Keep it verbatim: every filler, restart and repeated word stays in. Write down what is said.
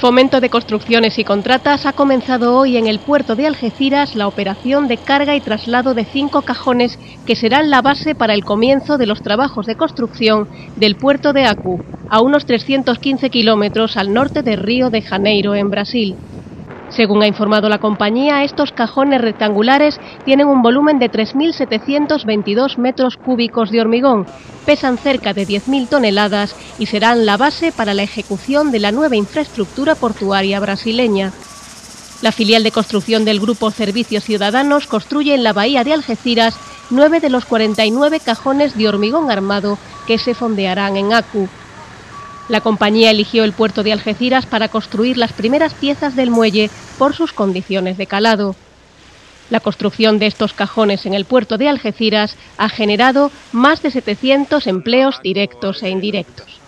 Fomento de Construcciones y Contratas ha comenzado hoy en el puerto de Algeciras la operación de carga y traslado de cinco cajones que serán la base para el comienzo de los trabajos de construcción del puerto de Acu, a unos trescientos quince kilómetros al norte de Río de Janeiro, en Brasil. Según ha informado la compañía, estos cajones rectangulares tienen un volumen de tres mil setecientos veintidós metros cúbicos de hormigón, pesan cerca de diez mil toneladas y serán la base para la ejecución de la nueva infraestructura portuaria brasileña. La filial de construcción del Grupo Servicios Ciudadanos construye en la bahía de Algeciras nueve de los cuarenta y nueve cajones de hormigón armado que se fondearán en Acu. La compañía eligió el puerto de Algeciras para construir las primeras piezas del muelle por sus condiciones de calado. La construcción de estos cajones en el puerto de Algeciras ha generado más de setecientos empleos directos e indirectos.